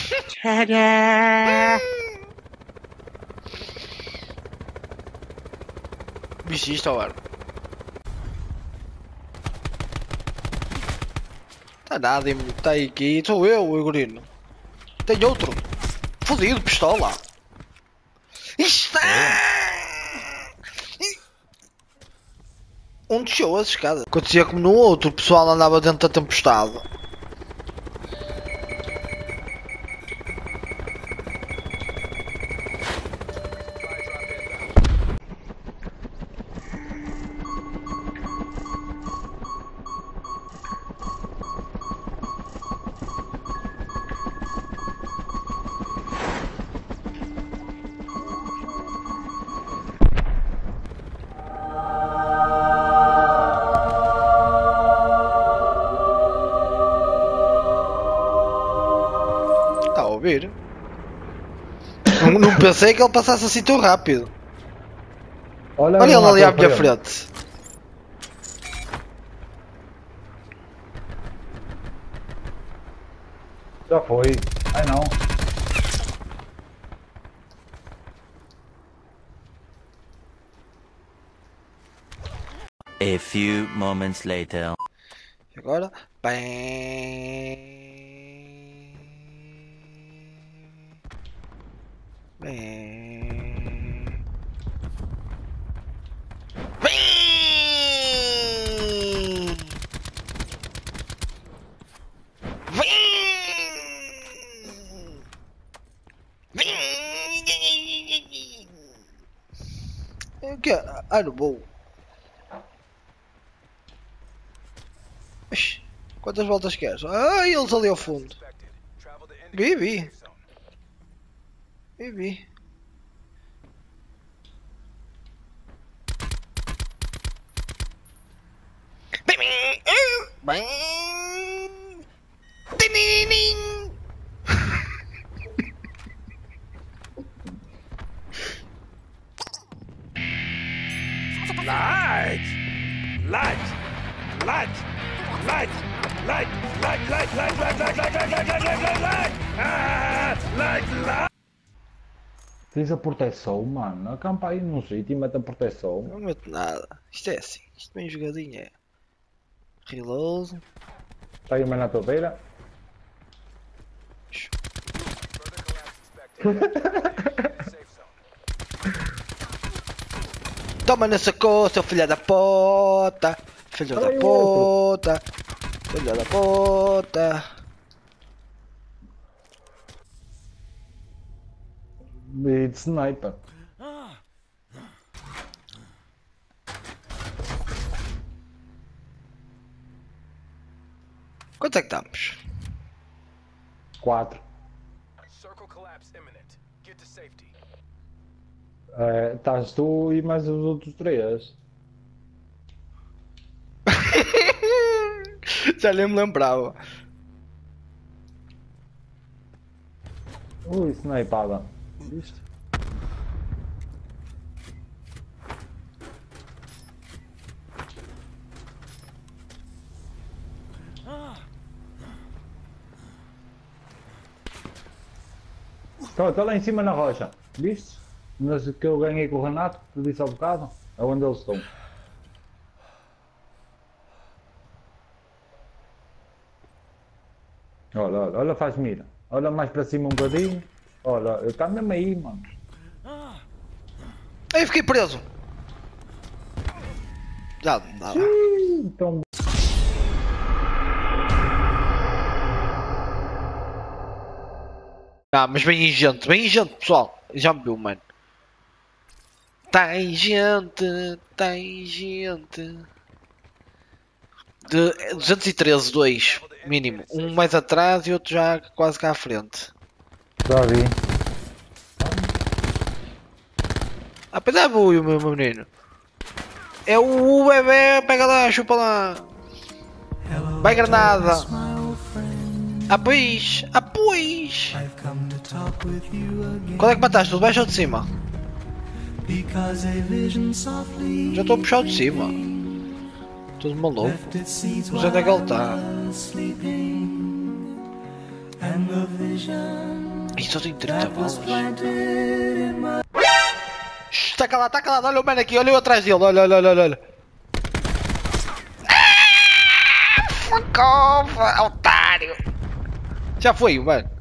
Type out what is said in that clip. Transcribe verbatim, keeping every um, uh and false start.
Tcharam! Bicho, isto ao ar. Tá nada, tá aí aqui. Sou eu, o Igorino. Tem outro. Fodido, pistola. Isto um desceu as escadas. Acontecia como no outro, o pessoal andava dentro da tempestade. Não, não pensei que ele passasse assim tão rápido. Olha, Olha ele ali à minha frente. Já foi. Ai não. A few moments later. E agora? Bem... Bem... Bem... O que é? Ah, não vou. Quantas voltas queres? Ah, eles ali ao fundo. Bibi. Bibi. Bem. Light! Light! Light! Light! Light! Light! Light! Light! Light! Light! Light! Light! Light! Light! Light! Light! Ah! Light! Light! Tens a proteção, mano. Acampa aí num sítio e mete a proteção. Não meto nada. Isto é assim. Isto bem jogadinho é. Reload. Está aí uma na tua beira. Toma nessa coça, filha da puta. Filho da puta. Filho da puta. E de sniper. Quanto é que estamos? quatro. É, estás tu e mais os outros três. Já nem me lembrava. Ui, snipada. Viste? Estou, estou lá em cima na rocha. Viste? Mas que eu ganhei com o Renato, que disse há bocado, é onde eles estão. Olha, olha, olha, faz mira. Olha mais para cima um bocadinho. Olha, eu está mesmo aí, mano. Aí fiquei preso. Já não dá. Então... Ah, mas bem gente, bem gente, pessoal. Já me viu, mano. Tem gente, tem gente. De duzentos e treze, dois, mínimo. Um mais atrás e outro já quase cá à frente. Já vi. Ah, pois é, o meu menino. É o bebê, pega lá, chupa lá. Vai granada. Ah, pois, ah, pois. Qual é que mataste? Tu de baixo ou de cima? Já estou a puxar de cima. Tudo maluco. Não sei onde é que ele está. Ih, só tenho trinta balas. Está calado, está calado, olha o mano aqui, olha eu atrás dele, olha, olha, olha, olha. Ah, fuck off, otário. Já foi o mano.